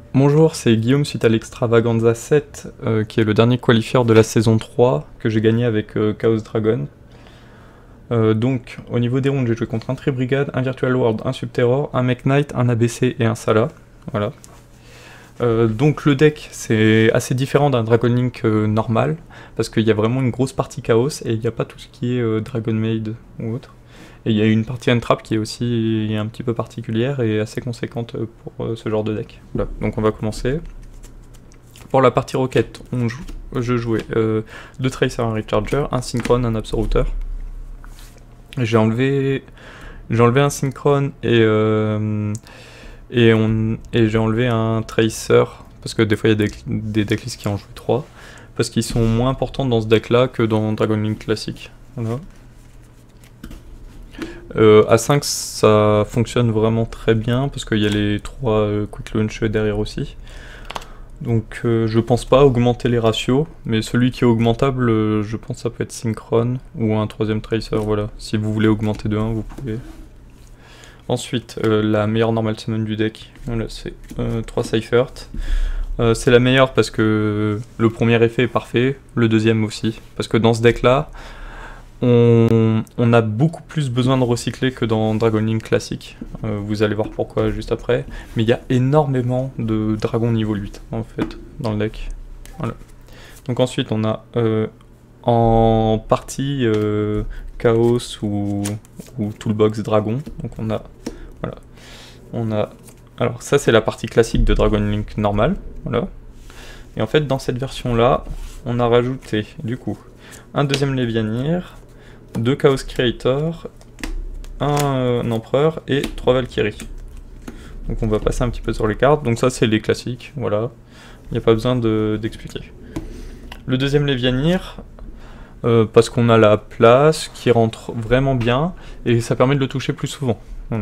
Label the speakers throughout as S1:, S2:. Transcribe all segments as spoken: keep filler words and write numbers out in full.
S1: Bonjour, c'est Guillaume suite à l'Extravaganza sept, euh, qui est le dernier qualifieur de la saison trois, que j'ai gagné avec euh, Chaos Dragon. Euh, donc, au niveau des rounds, j'ai joué contre un Tri-Brigade, un Virtual World, un Subterror, un Mech Knight, un A B C et un Sala. Voilà. Euh, donc le deck, c'est assez différent d'un Dragon Link euh, normal, parce qu'il y a vraiment une grosse partie Chaos, et il n'y a pas tout ce qui est euh, Dragon Maid ou autre. Et il y a une partie Entrap qui est aussi un petit peu particulière et assez conséquente pour euh, ce genre de deck. Voilà. Donc on va commencer. Pour la partie Rocket, on joue, je jouais euh, deux Tracer, un Recharger, un Synchron, un Absoluteur. J'ai enlevé, j'ai enlevé un Synchron et, euh, et, on, et j'ai enlevé un Tracer, parce que des fois il y a des, des decklists qui en jouent trois, parce qu'ils sont moins importants dans ce deck là que dans Dragon Link classique. Voilà. Euh, A cinq ça fonctionne vraiment très bien parce qu'il y a les trois euh, Quick Launch derrière aussi. Donc euh, je pense pas augmenter les ratios, mais celui qui est augmentable, euh, je pense que ça peut être Synchron ou un troisième Tracer, voilà. Si vous voulez augmenter de un, vous pouvez. Ensuite, euh, la meilleure normal summon du deck, voilà, c'est euh, trois Seifert. Euh, c'est la meilleure parce que le premier effet est parfait, le deuxième aussi. Parce que dans ce deck là, On, on a beaucoup plus besoin de recycler que dans Dragon Link classique, euh, vous allez voir pourquoi juste après, mais il y a énormément de dragons niveau huit en fait dans le deck. Voilà. Donc ensuite on a euh, en partie euh, Chaos ou, ou Toolbox Dragon, donc on a, voilà, on a, alors ça c'est la partie classique de Dragon Link normal, voilà, et en fait dans cette version là, on a rajouté du coup un deuxième Levianir, deux Chaos Creator, un, euh, un Empereur et trois Valkyries. Donc on va passer un petit peu sur les cartes. Donc ça c'est les classiques, voilà. Il n'y a pas besoin d'expliquer. De, le deuxième Levianir, euh, parce qu'on a la place qui rentre vraiment bien et ça permet de le toucher plus souvent. Voilà.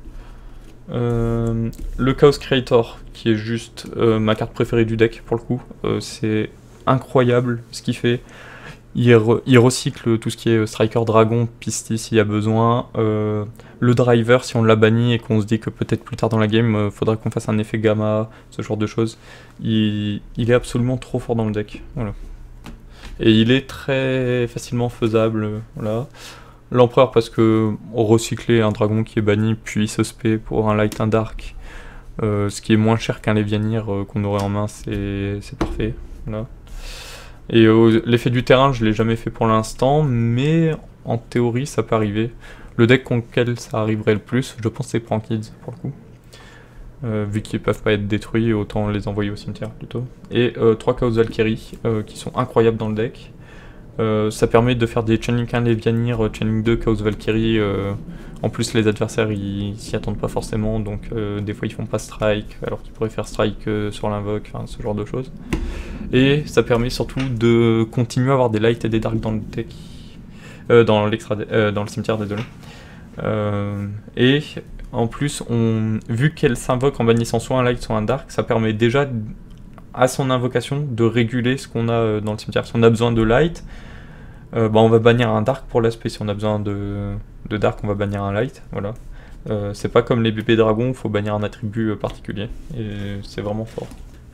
S1: Euh, le Chaos Creator, qui est juste euh, ma carte préférée du deck pour le coup. Euh, c'est incroyable ce qu'il fait. Il, re, il recycle tout ce qui est Striker Dragon, Pistis s'il y a besoin. Euh, le Driver, si on l'a banni et qu'on se dit que peut-être plus tard dans la game, euh, faudra qu'on fasse un effet gamma, ce genre de choses. Il, il est absolument trop fort dans le deck. Voilà. Et il est très facilement faisable. Voilà. L'Empereur, parce que recycler un dragon qui est banni, puis se spé pour un Light, un Dark, euh, ce qui est moins cher qu'un Levianir euh, qu'on aurait en main, c'est parfait. Voilà. Et euh, l'effet du terrain, je l'ai jamais fait pour l'instant, mais en théorie, ça peut arriver. Le deck contre lequel ça arriverait le plus, je pense c'est Prankids, pour le coup. Euh, vu qu'ils peuvent pas être détruits, autant les envoyer au cimetière, plutôt. Et euh, trois Chaos Valkyrie, euh, qui sont incroyables dans le deck. Euh, ça permet de faire des Chaining un Levianir, Chaining deux Chaos Valkyrie. Euh, en plus, les adversaires, ils s'y attendent pas forcément, donc euh, des fois, ils font pas strike, alors qu'ils pourraient faire strike euh, sur l'invoque, enfin, ce genre de choses. Et ça permet surtout de continuer à avoir des lights et des darks dans le deck, euh, dans, euh, dans le cimetière, désolé. Euh, et en plus, on, vu qu'elle s'invoque en bannissant soit un light soit un dark, ça permet déjà à son invocation de réguler ce qu'on a dans le cimetière. Si on a besoin de light, euh, bah on va bannir un dark pour l'aspect. Si on a besoin de, de dark, on va bannir un light. Voilà. Euh, c'est pas comme les bébés dragons, il faut bannir un attribut particulier. Et c'est vraiment fort.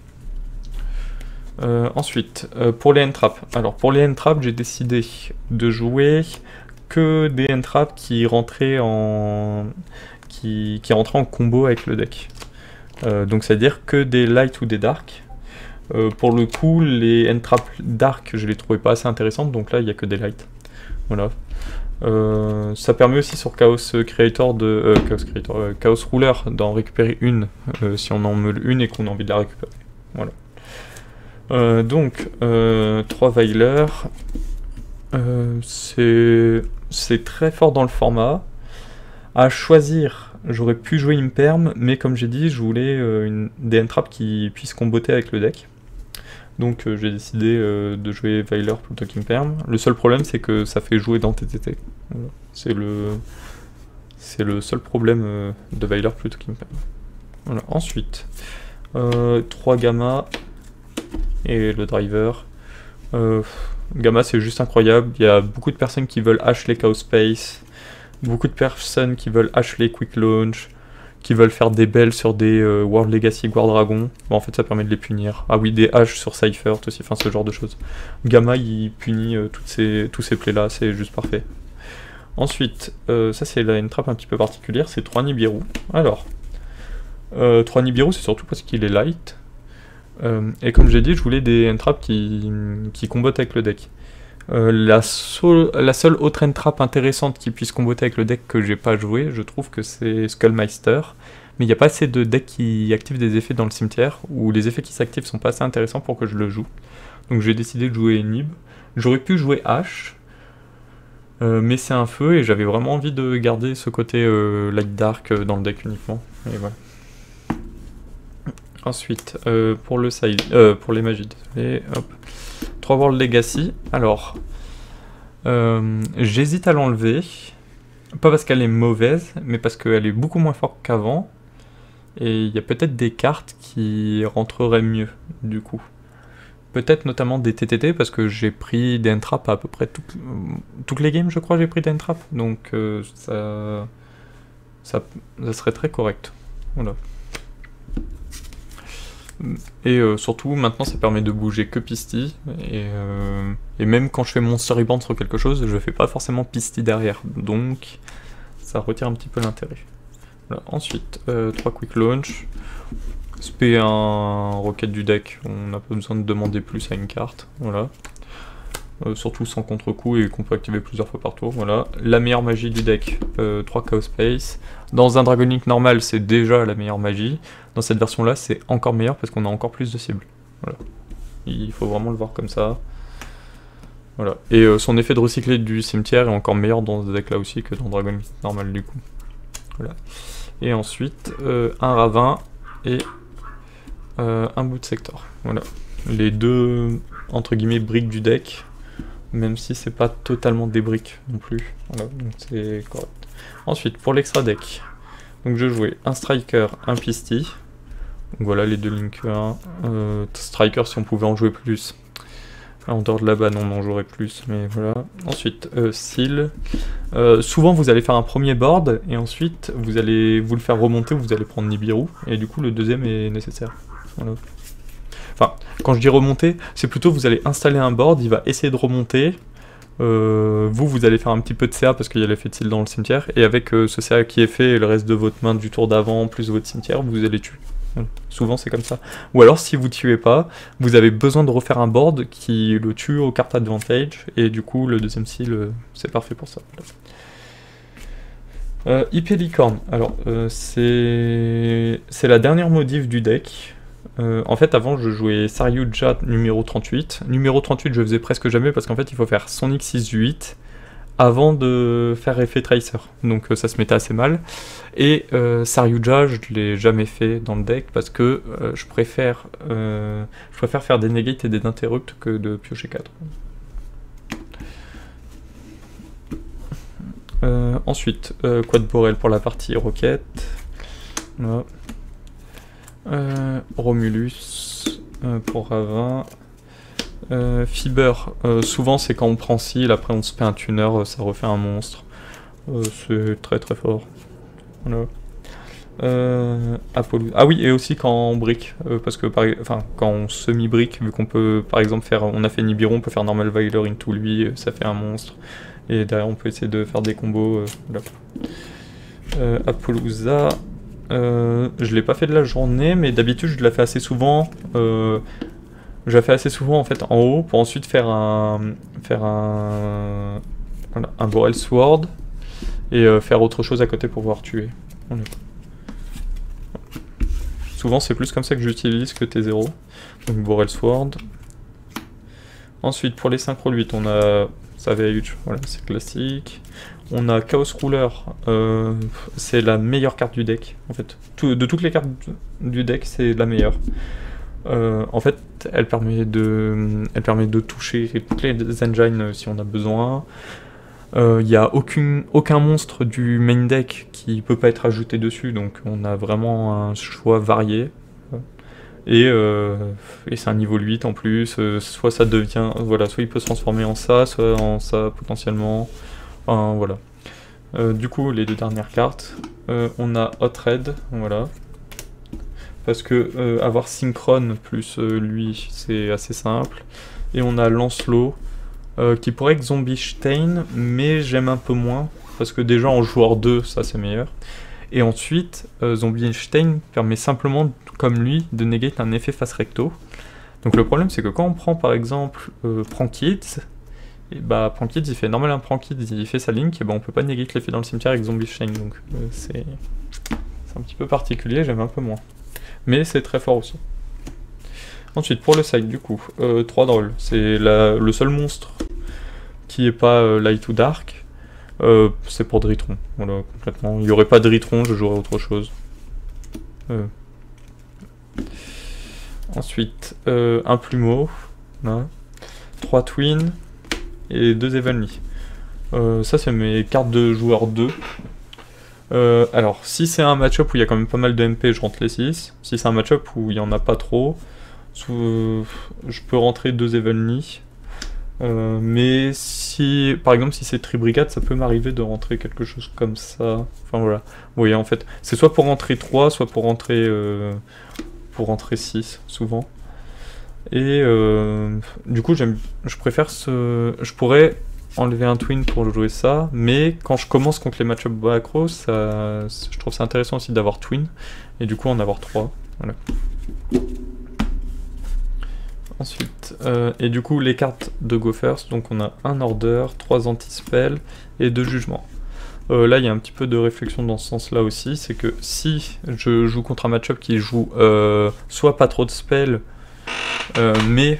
S1: Euh, ensuite, euh, pour les entraps. Alors pour les entraps, j'ai décidé de jouer que des entraps qui rentraient en qui, qui rentraient en combo avec le deck. Euh, donc c'est à dire que des light ou des dark. Euh, pour le coup, les entraps dark, je les trouvais pas assez intéressantes, donc là il y a que des light. Voilà. Euh, ça permet aussi sur Chaos Creator de euh, Chaos Creator, euh, Chaos Ruler d'en récupérer une euh, si on en meule une et qu'on a envie de la récupérer. Voilà. Euh, donc, euh, trois Veiler, euh, c'est très fort dans le format. À choisir, j'aurais pu jouer Imperm, mais comme j'ai dit, je voulais euh, une, des entraps qui puissent comboter avec le deck. Donc euh, j'ai décidé euh, de jouer Veiler plutôt qu'Imperm. Le seul problème, c'est que ça fait jouer dans T T T. Voilà. C'est le, c'est le seul problème euh, de Veiler plutôt qu'Imperm. Voilà. Ensuite, euh, trois Gamma et le driver. Euh, Gamma c'est juste incroyable, il y a beaucoup de personnes qui veulent hash les Chaos Space, beaucoup de personnes qui veulent hash les Quick Launch, qui veulent faire des bells sur des euh, World Legacy War Dragon, bon, en fait ça permet de les punir. Ah oui, des haches sur Cypher aussi, enfin ce genre de choses. Gamma il punit euh, toutes ces, tous ces plays là, c'est juste parfait. Ensuite, euh, ça c'est une trappe un petit peu particulière, c'est trois Nibiru. Alors, euh, trois Nibiru c'est surtout parce qu'il est light. Euh, et comme j'ai dit, je voulais des entraps qui, qui combattent avec le deck. Euh, la, so la seule autre entrap intéressante qui puisse comboter avec le deck que j'ai pas joué, je trouve que c'est Skullmeister. Mais il n'y a pas assez de decks qui activent des effets dans le cimetière, ou les effets qui s'activent sont pas assez intéressants pour que je le joue. Donc j'ai décidé de jouer Nib. J'aurais pu jouer H, euh, mais c'est un feu et j'avais vraiment envie de garder ce côté euh, light dark dans le deck uniquement. Et voilà. Ensuite, euh, pour le side, euh, pour les magies, désolé, hop. trois World Legacy. Alors, euh, j'hésite à l'enlever. Pas parce qu'elle est mauvaise, mais parce qu'elle est beaucoup moins forte qu'avant. Et il y a peut-être des cartes qui rentreraient mieux, du coup. Peut-être notamment des T T T, parce que j'ai pris des entraps à peu près toutes, toutes les games, je crois, j'ai pris des entraps. Donc, euh, ça, ça, ça serait très correct. Voilà. Et euh, surtout, maintenant, ça permet de bouger que Pisty. Et, euh, et même quand je fais mon storyboard sur quelque chose, je fais pas forcément Pisty derrière. Donc, ça retire un petit peu l'intérêt. Voilà. Ensuite, euh, trois Quick Launch. Spé un rocket du deck, on n'a pas besoin de demander plus à une carte. Voilà. Euh, surtout sans contre-coup et qu'on peut activer plusieurs fois par tour. Voilà. La meilleure magie du deck, euh, trois Chaos Space. Dans un Dragon Link normal, c'est déjà la meilleure magie. Dans cette version-là, c'est encore meilleur parce qu'on a encore plus de cibles. Voilà. Il faut vraiment le voir comme ça. Voilà. Et euh, son effet de recycler du cimetière est encore meilleur dans ce deck-là aussi que dans Dragon Link normal du coup. Voilà. Et ensuite, euh, un Ravin et euh, un bout de sector. Voilà. Les deux, entre guillemets, briques du deck. Même si c'est pas totalement des briques non plus. Voilà, donc c'est correct. Ensuite, pour l'extra deck, donc je jouais un Striker, un Pisty. Donc voilà les deux Linkers. Euh, Striker si on pouvait en jouer plus. En dehors de la banne on en jouerait plus, mais voilà. Ensuite, euh, Seal. Euh, souvent vous allez faire un premier board et ensuite vous allez vous le faire remonter, vous allez prendre Nibiru et du coup le deuxième est nécessaire. Voilà. Enfin, quand je dis remonter, c'est plutôt vous allez installer un board, il va essayer de remonter. Euh, vous, vous allez faire un petit peu de C A parce qu'il y a l'effet de seal dans le cimetière. Et avec euh, ce C A qui est fait et le reste de votre main du tour d'avant plus votre cimetière, vous allez tuer. Voilà. Souvent c'est comme ça. Ou alors si vous tuez pas, vous avez besoin de refaire un board qui le tue au card advantage. Et du coup le deuxième seal, euh, c'est parfait pour ça. Voilà. Euh, I P Licorne, alors euh, c'est la dernière modif du deck. Euh, en fait, avant, je jouais Saryuja numéro trente-huit. Numéro trente-huit, je faisais presque jamais parce qu'en fait, il faut faire Sonic six huit avant de faire effet Tracer. Donc, euh, ça se mettait assez mal. Et euh, Saryuja, je l'ai jamais fait dans le deck parce que euh, je, préfère, euh, je préfère faire des negates et des interrupts que de piocher quatre. Euh, ensuite, euh, Quad Borel pour la partie Rocket. Voilà. Euh, Romulus euh, pour Ravin. Euh, Fiber, euh, souvent c'est quand on prend Seal, après on se fait un tuner, euh, ça refait un monstre. Euh, c'est très très fort. Voilà. Euh, Apollo. Ah oui, et aussi quand on brique, euh, parce que par, enfin, quand on semi-brique, vu qu'on peut par exemple faire, on a fait Nibiru, on peut faire Normal Veiler into lui, ça fait un monstre. Et derrière on peut essayer de faire des combos. Euh, voilà. euh, Apollousa. Euh, je l'ai pas fait de la journée, mais d'habitude je la fais assez souvent. Euh, je la fais assez souvent en fait en haut pour ensuite faire un faire un voilà, un Borel Sword et euh, faire autre chose à côté pour pouvoir tuer. Voilà. Souvent c'est plus comme ça que j'utilise que T zéro. Donc Borel Sword. Ensuite pour les synchro huit on a Savage, voilà c'est classique. On a Chaos Ruler, euh, c'est la meilleure carte du deck, en fait. Tout, de toutes les cartes du deck, c'est la meilleure. Euh, en fait, elle permet de, elle permet de toucher toutes les engines si on a besoin. Il euh, n'y a aucune, aucun monstre du main deck qui peut pas être ajouté dessus, donc on a vraiment un choix varié. Et, euh, et c'est un niveau huit en plus, euh, soit ça devient, voilà, soit il peut se transformer en ça, soit en ça potentiellement. Enfin, voilà. Euh, du coup, les deux dernières cartes, euh, on a Hot Red, voilà. Parce que euh, avoir Synchron plus euh, lui, c'est assez simple. Et on a Lancelot, euh, qui pourrait être Zombie Stein, mais j'aime un peu moins. Parce que déjà en joueur deux, ça c'est meilleur. Et ensuite, euh, Zombie Stein permet simplement, comme lui, de negate un effet face recto. Donc le problème c'est que quand on prend par exemple euh, Prankids, et bah Prankids il fait normal un Prankids, il fait sa link, et bah on peut pas negate l'effet dans le cimetière avec Zombie Stein. Donc euh, c'est un petit peu particulier, j'aime un peu moins. Mais c'est très fort aussi. Ensuite, pour le side, du coup, euh, trois drôles. C'est le seul monstre qui est pas euh, light ou dark. Euh, c'est pour Dritron. Voilà, complètement. Il n'y aurait pas de Dritron, je jouerais autre chose. Euh. Ensuite, euh, un plumeau. Là. Trois twins. Et deux Evanly. Euh, ça, c'est mes cartes de joueur deux. Euh, alors, si c'est un match-up où il y a quand même pas mal de M P, je rentre les six. Si c'est un match-up où il n'y en a pas trop, euh, je peux rentrer deux Evanly. Euh, mais si, par exemple, si c'est Tribrigade, ça peut m'arriver de rentrer quelque chose comme ça. Enfin voilà. Vous voyez, en fait, c'est soit pour rentrer trois, soit pour rentrer, euh, pour rentrer six, souvent. Et euh, du coup, j'aime, je préfère ce... Je pourrais enlever un twin pour jouer ça, mais quand je commence contre les match-up macro, ça, je trouve ça intéressant aussi d'avoir twin, et du coup en avoir trois. Voilà. Ensuite, euh, et du coup les cartes de Go First, donc on a un order, trois anti-spell et deux jugements. Euh, là il y a un petit peu de réflexion dans ce sens là aussi, c'est que si je joue contre un match-up qui joue euh, soit pas trop de spells, euh, mais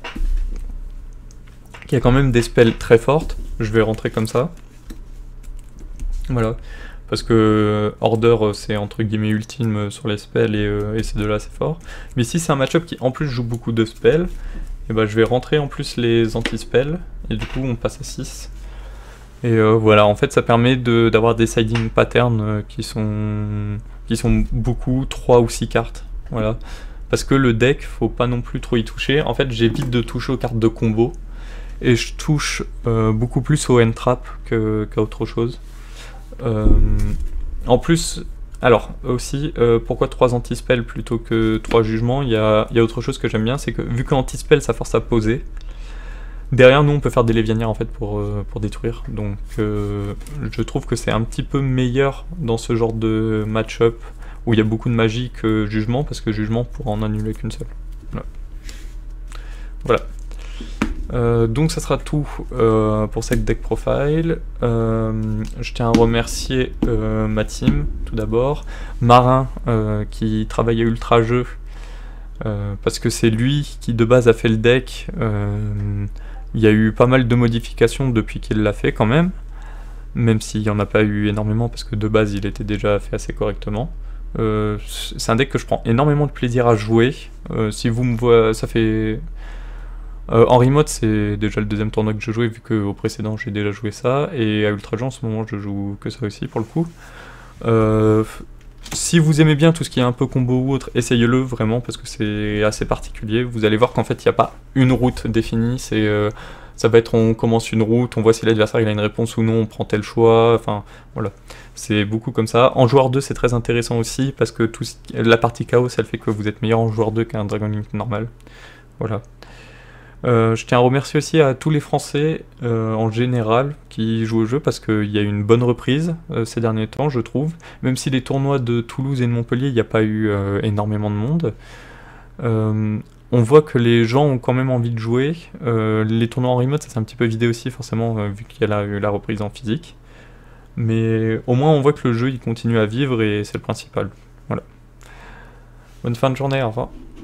S1: qui a quand même des spells très fortes, je vais rentrer comme ça. Voilà. Parce que Order c'est entre guillemets ultime sur les spells et, euh, et ces deux là c'est fort. Mais si c'est un match-up qui en plus joue beaucoup de spells, et ben je vais rentrer en plus les anti-spells, et du coup on passe à six. Et euh, voilà, en fait ça permet d'avoir de, des siding patterns euh, qui, sont, qui sont beaucoup, trois ou six cartes. Voilà. Parce que le deck, faut pas non plus trop y toucher. En fait j'évite de toucher aux cartes de combo. Et je touche euh, beaucoup plus au end-trap qu'à autre chose. Euh, en plus, alors aussi, euh, pourquoi trois anti-spells plutôt que trois jugements? Il y a, y a autre chose que j'aime bien, c'est que vu que anti-spell ça force à poser, derrière nous on peut faire des lévianières en fait pour, euh, pour détruire. Donc euh, je trouve que c'est un petit peu meilleur dans ce genre de match-up où il y a beaucoup de magie que jugement, parce que jugement pourra en annuler qu'une seule. Voilà. Voilà. Euh, donc ça sera tout euh, pour cette deck profile. Euh, je tiens à remercier euh, ma team tout d'abord, Marin euh, qui travaille à Ultra Jeu euh, parce que c'est lui qui de base a fait le deck. Euh, il y a eu pas mal de modifications depuis qu'il l'a fait quand même, même s'il n'y en a pas eu énormément parce que de base il était déjà fait assez correctement. Euh, c'est un deck que je prends énormément de plaisir à jouer. Euh, si vous me voyez, ça fait... Euh, en remote, c'est déjà le deuxième tournoi que je jouais, vu qu'au précédent j'ai déjà joué ça, et à Ultra Jeu en ce moment je joue que ça aussi pour le coup. Euh, si vous aimez bien tout ce qui est un peu combo ou autre, essayez-le vraiment parce que c'est assez particulier. Vous allez voir qu'en fait il n'y a pas une route définie, c'est euh, ça va être on commence une route, on voit si l'adversaire il a une réponse ou non, on prend tel choix, enfin voilà. C'est beaucoup comme ça. En joueur deux c'est très intéressant aussi parce que tout, la partie chaos elle fait que vous êtes meilleur en joueur deux qu'un Dragon Link normal. Voilà. Euh, je tiens à remercier aussi à tous les Français euh, en général qui jouent au jeu parce qu'il y a eu une bonne reprise euh, ces derniers temps, je trouve. Même si les tournois de Toulouse et de Montpellier, il n'y a pas eu euh, énormément de monde. Euh, on voit que les gens ont quand même envie de jouer. Euh, les tournois en remote, ça s'est un petit peu vidé aussi, forcément, euh, vu qu'il y a la, la reprise en physique. Mais au moins, on voit que le jeu il continue à vivre et c'est le principal. Voilà. Bonne fin de journée, au revoir.